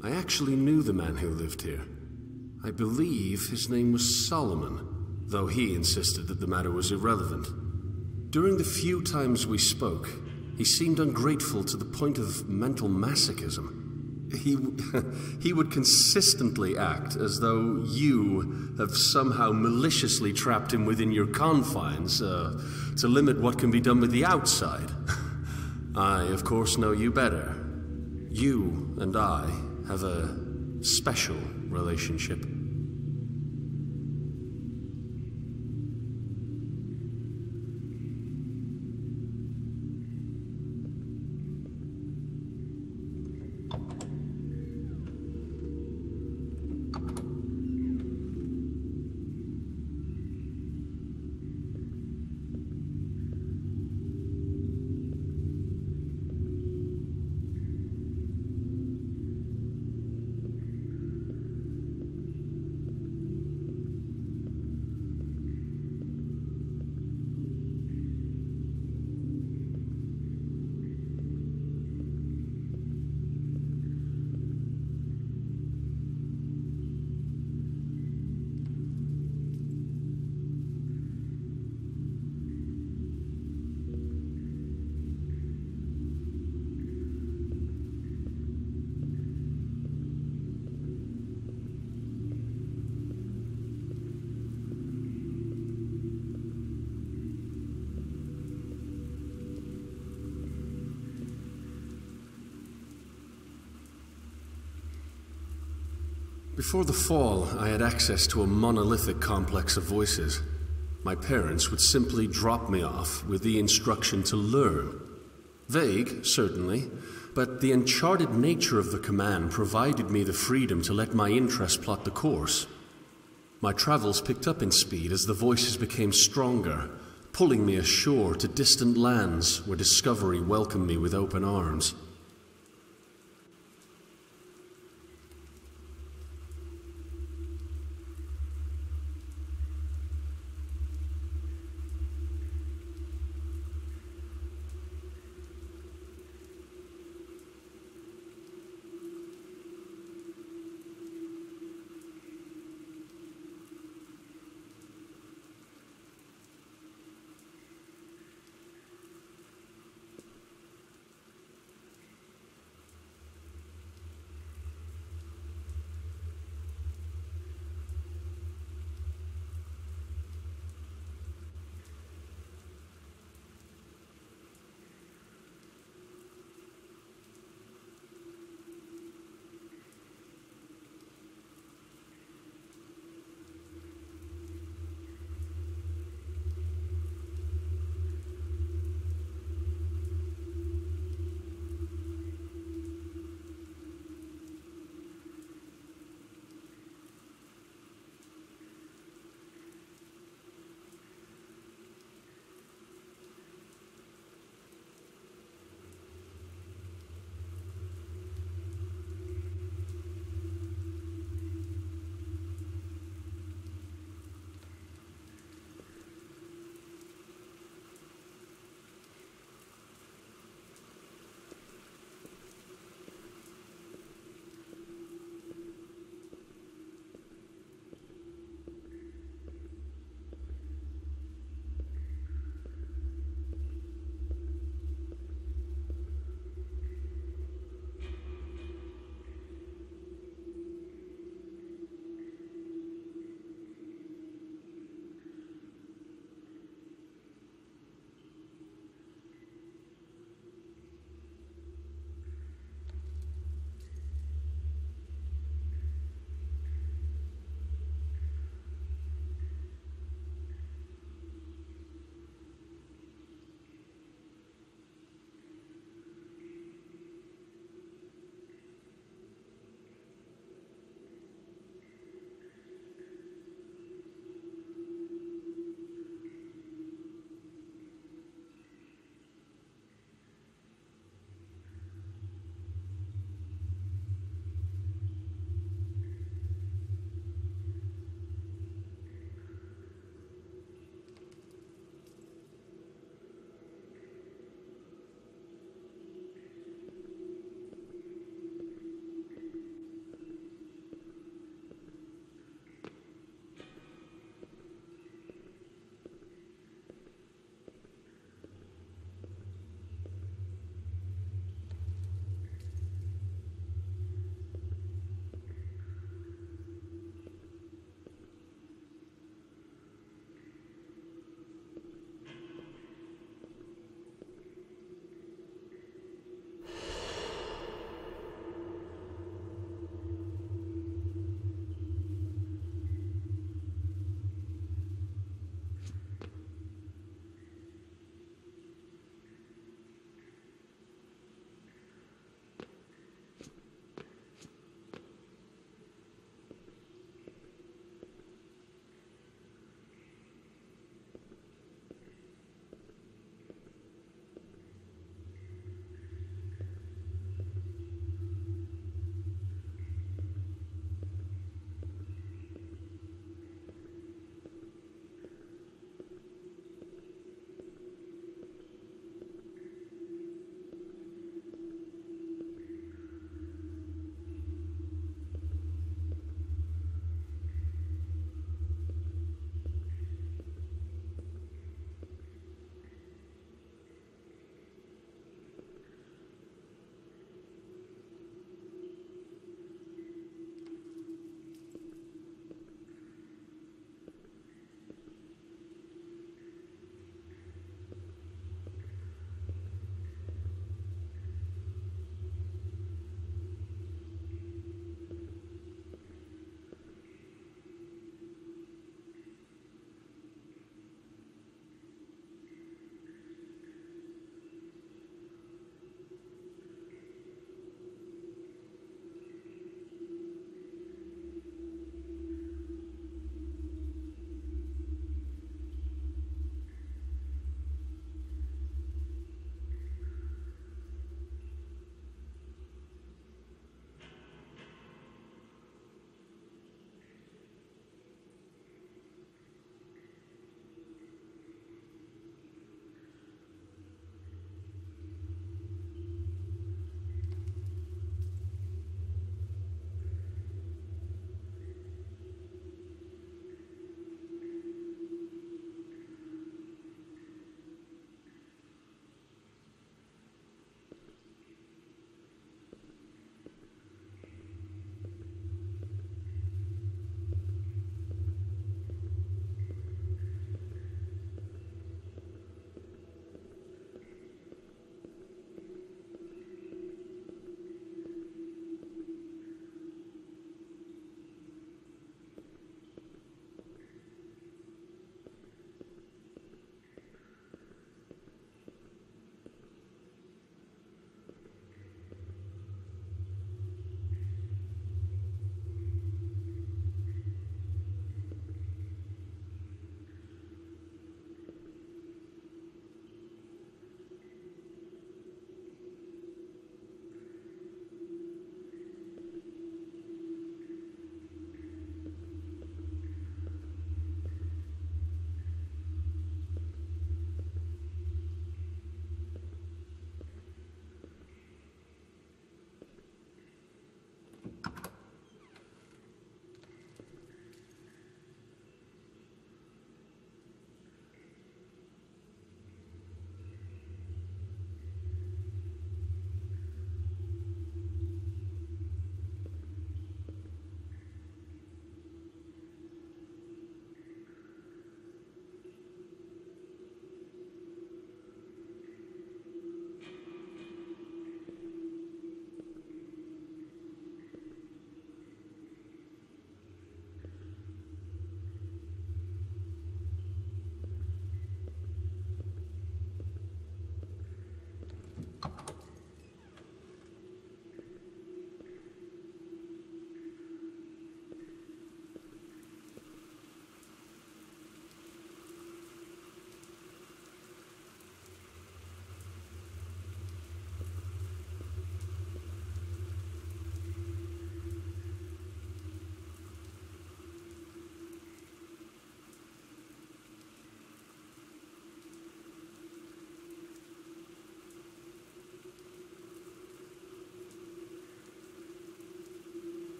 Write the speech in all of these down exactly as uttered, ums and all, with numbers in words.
I actually knew the man who lived here. I believe his name was Solomon, though he insisted that the matter was irrelevant. During the few times we spoke, he seemed ungrateful to the point of mental masochism. He, he would consistently act as though you have somehow maliciously trapped him within your confines uh, to limit what can be done with the outside. I, of course, know you better. You and I have a special relationship. Before the fall, I had access to a monolithic complex of voices. My parents would simply drop me off with the instruction to learn. Vague, certainly, but the uncharted nature of the command provided me the freedom to let my interest plot the course. My travels picked up in speed as the voices became stronger, pulling me ashore to distant lands where discovery welcomed me with open arms.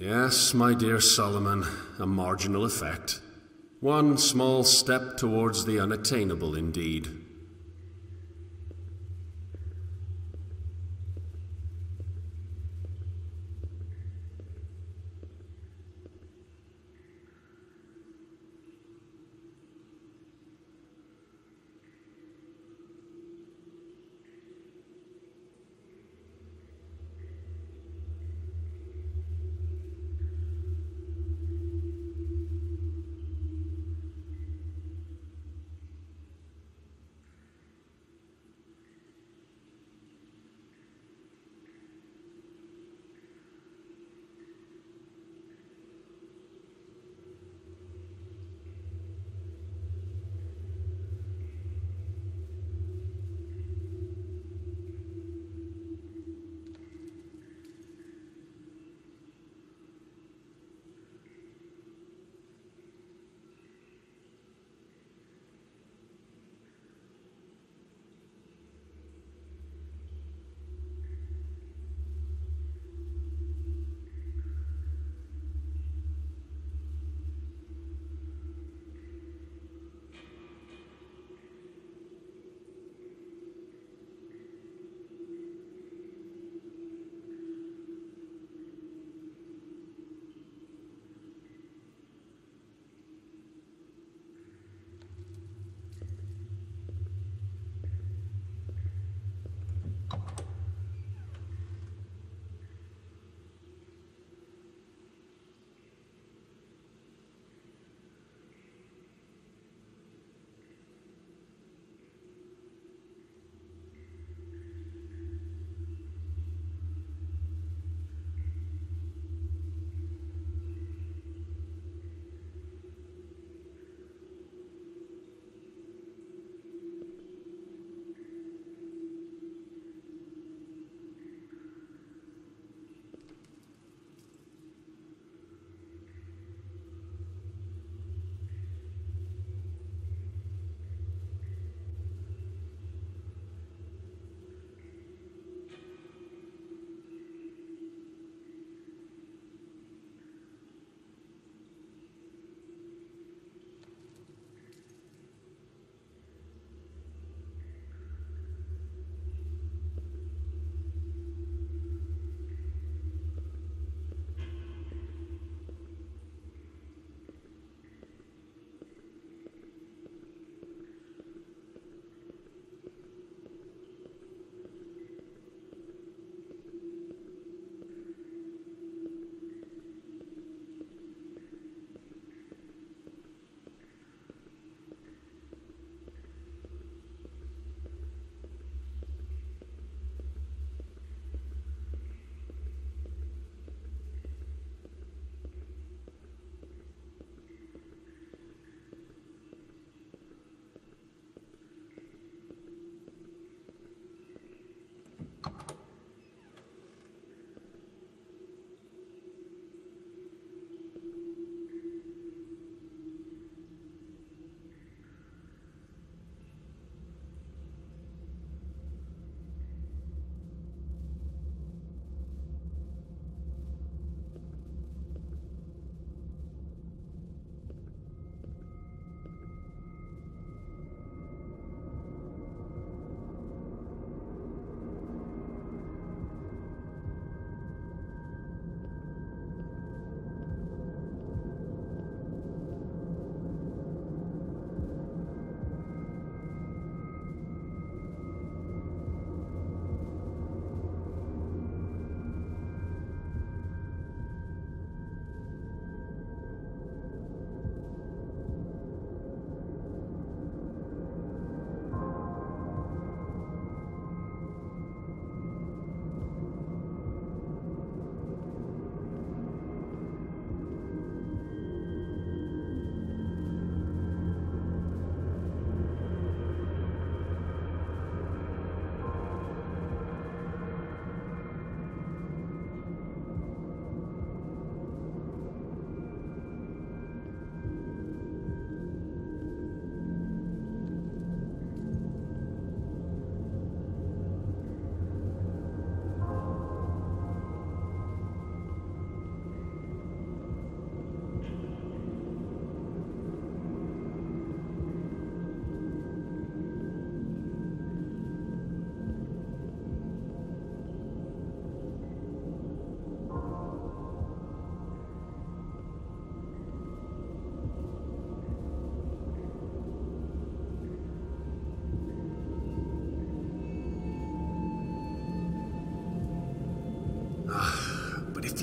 Yes, my dear Solomon, a marginal effect. One small step towards the unattainable, indeed.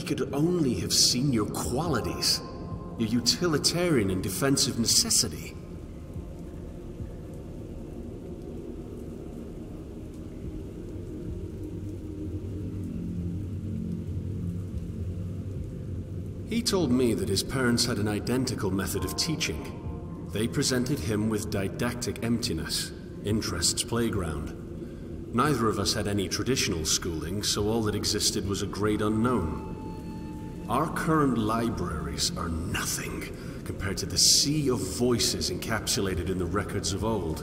could only have seen your qualities, your utilitarian and defensive necessity. He told me that his parents had an identical method of teaching. They presented him with didactic emptiness, interest's playground. Neither of us had any traditional schooling, so all that existed was a great unknown. Our current libraries are nothing compared to the sea of voices encapsulated in the records of old.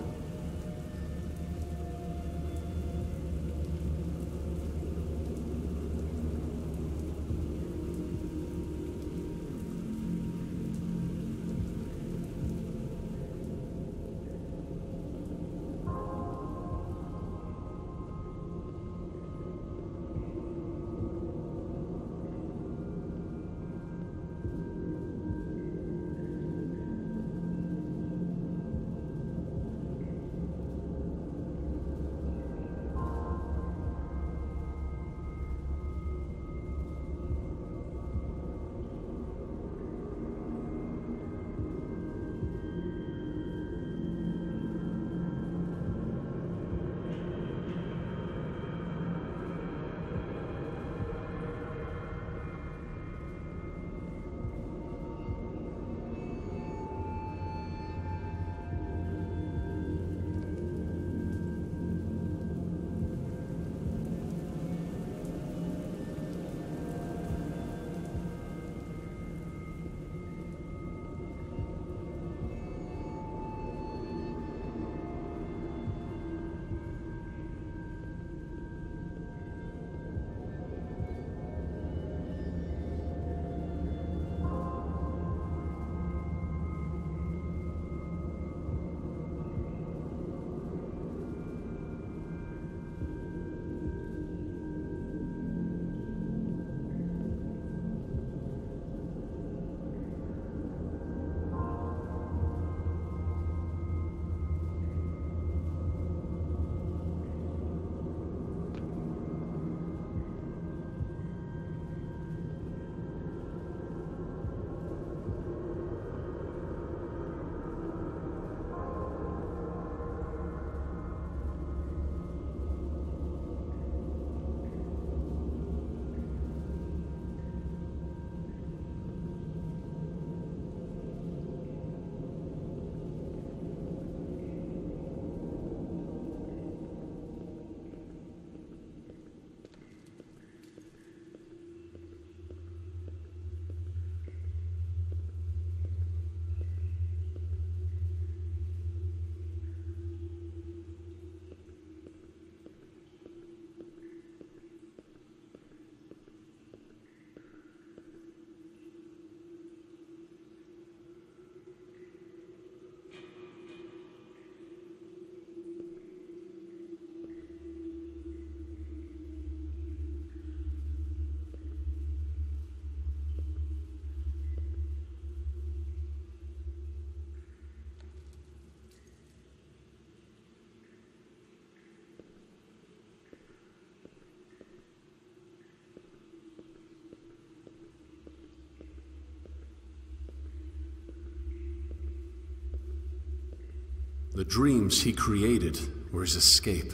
The dreams he created were his escape.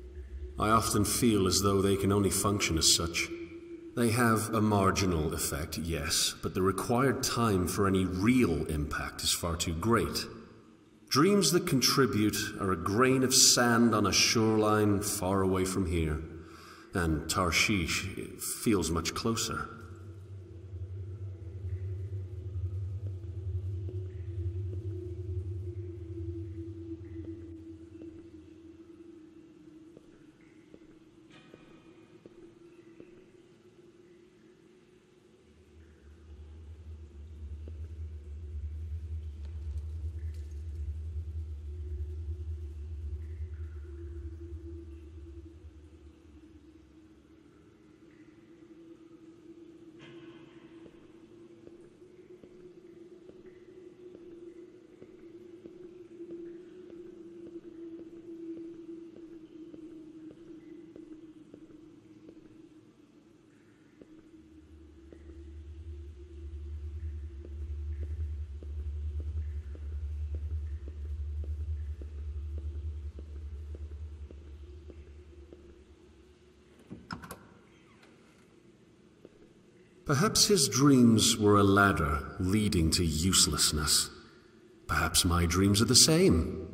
I often feel as though they can only function as such. They have a marginal effect, yes, but the required time for any real impact is far too great. Dreams that contribute are a grain of sand on a shoreline far away from here, and Tarshish feels much closer. Perhaps his dreams were a ladder leading to uselessness. Perhaps my dreams are the same.